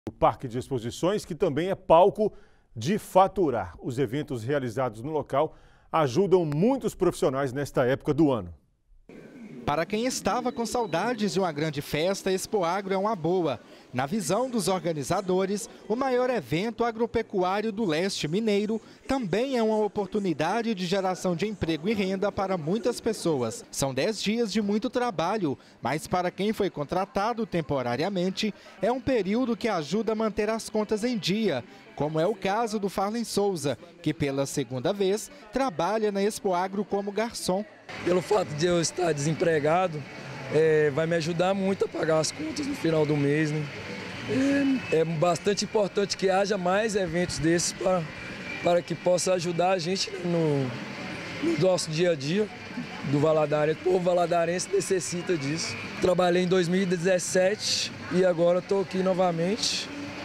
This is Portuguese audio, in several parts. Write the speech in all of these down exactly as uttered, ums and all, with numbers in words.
O Parque de Exposições, que também é palco de faturar. Os eventos realizados no local ajudam muitos profissionais nesta época do ano. Para quem estava com saudades de uma grande festa, Expoagro é uma boa. Na visão dos organizadores, o maior evento agropecuário do leste mineiro também é uma oportunidade de geração de emprego e renda para muitas pessoas. São dez dias de muito trabalho, mas para quem foi contratado temporariamente, é um período que ajuda a manter as contas em dia, como é o caso do Farlen Souza, que pela segunda vez trabalha na Expoagro como garçom. Pelo fato de eu estar desempregado, é, vai me ajudar muito a pagar as contas no final do mês, né? É, é bastante importante que haja mais eventos desses para, para que possa ajudar a gente no, no nosso dia a dia do Valadarense. O povo valadarense necessita disso. Trabalhei em dois mil e dezessete e agora estou aqui novamente.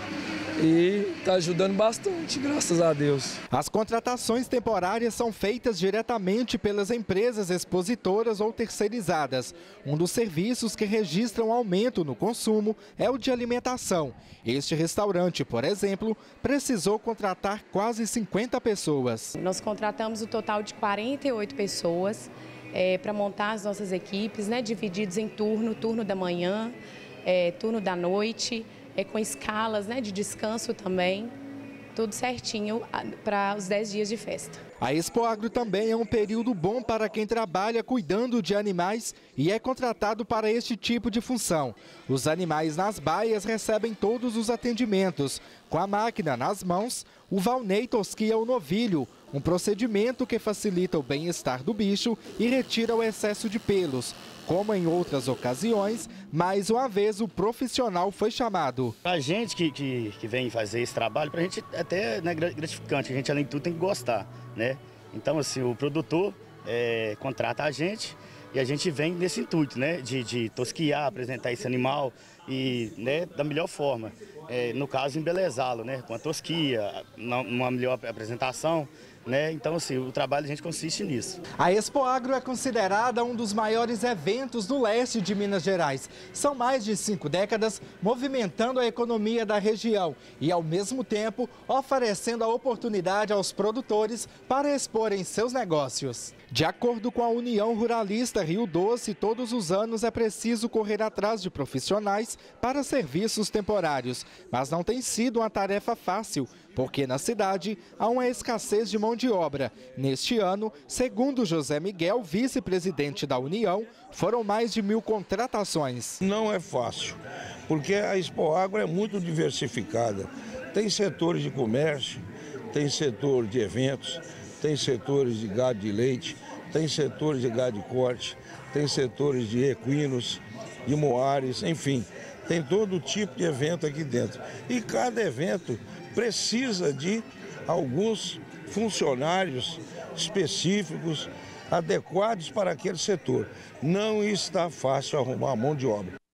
E está ajudando bastante, graças a Deus. As contratações temporárias são feitas diretamente pelas empresas expositoras ou terceirizadas. Um dos serviços que registram aumento no consumo é o de alimentação. Este restaurante, por exemplo, precisou contratar quase cinquenta pessoas. Nós contratamos o total de quarenta e oito pessoas é, para montar as nossas equipes, né, divididos em turno, turno da manhã, é, turno da noite. É com escalas, né, de descanso também, tudo certinho para os dez dias de festa. A Expoagro também é um período bom para quem trabalha cuidando de animais e é contratado para este tipo de função. Os animais nas baias recebem todos os atendimentos. Com a máquina nas mãos, o Valnei tosquia o novilho, um procedimento que facilita o bem-estar do bicho e retira o excesso de pelos. Como em outras ocasiões, mais uma vez o profissional foi chamado. A gente que, que, que vem fazer esse trabalho, para a gente é até né, gratificante, a gente além de tudo tem que gostar, né? Então assim, o produtor é, contrata a gente e a gente vem nesse intuito, né? De, de tosquiar, apresentar esse animal e né, da melhor forma. É, no caso, embelezá-lo, né? Com a tosquia, uma melhor apresentação. Né? Então, assim, o trabalho a gente consiste nisso. A Expoagro é considerada um dos maiores eventos do leste de Minas Gerais. São mais de cinco décadas movimentando a economia da região e, ao mesmo tempo, oferecendo a oportunidade aos produtores para exporem seus negócios. De acordo com a União Ruralista Rio Doce, todos os anos é preciso correr atrás de profissionais para serviços temporários. Mas não tem sido uma tarefa fácil, porque na cidade há uma escassez de mão de obra. Neste ano, segundo José Miguel, vice-presidente da União, foram mais de mil contratações. Não é fácil, porque a Expoagro é muito diversificada. Tem setores de comércio, tem setor de eventos, tem setores de gado de leite, tem setores de gado de corte, tem setores de equinos, de moares, enfim, tem todo tipo de evento aqui dentro. E cada evento precisa de alguns funcionários específicos, adequados para aquele setor. Não está fácil arrumar mão de obra.